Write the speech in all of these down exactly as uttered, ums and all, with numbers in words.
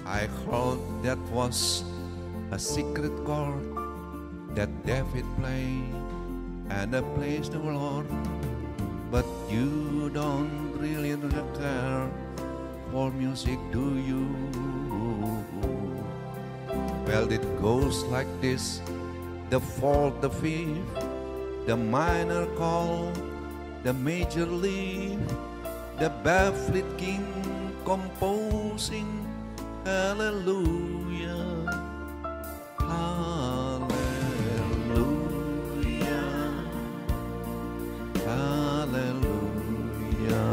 I heard that was a secret chord that David played and a place the Lord. But you don't really care for music, do you? Well, it goes like this: the fourth, the fifth, the minor call, the major leaf, the baffled king composing hallelujah, hallelujah, hallelujah,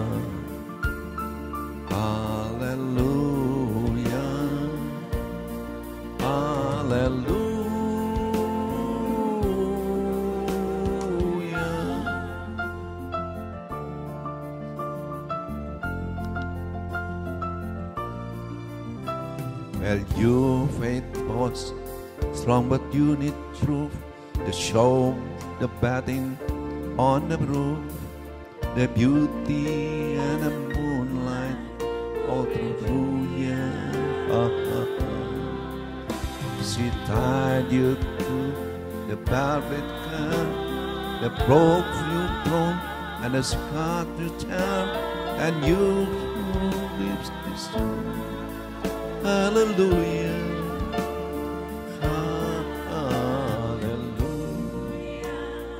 hallelujah, hallelujah. Well, your faith was strong, but you need truth to show the batting on the roof, the beauty and the moonlight all through, yeah. Uh, uh, uh. She tied you to the velvet curve, the broke you throne and the scar to tear, and you lips this hallelujah, hallelujah,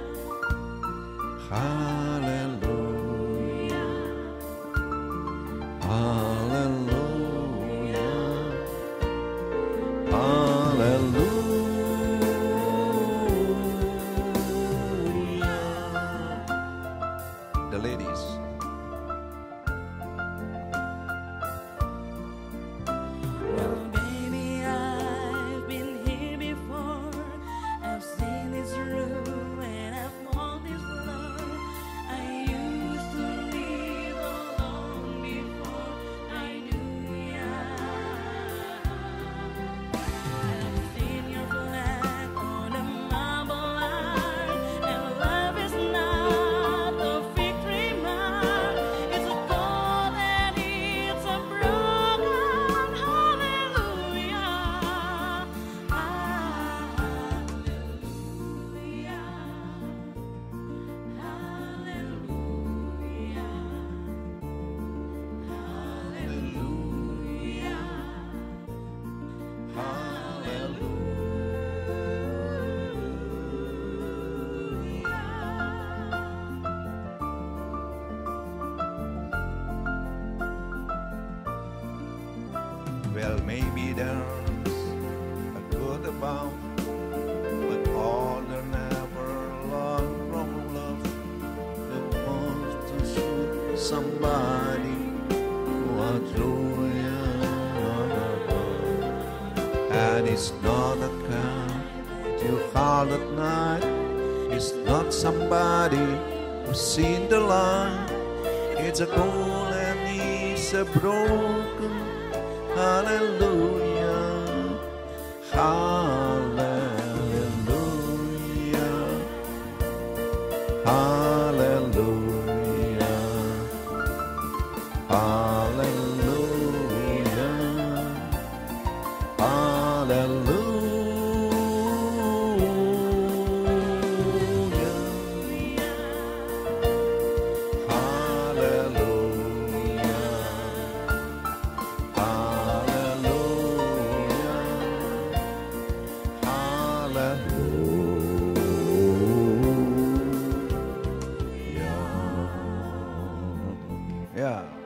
hallelujah, hallelujah, hallelujah. The ladies. Well, maybe there's a good about, but all there never learn from love. The want to shoot somebody who are true, yeah. And it's not a car you call at night. It's not somebody who's seen the light. It's a goal and it's a broken. Hallelujah, hallelujah, hallelujah, hallelujah, hallelujah. Yeah.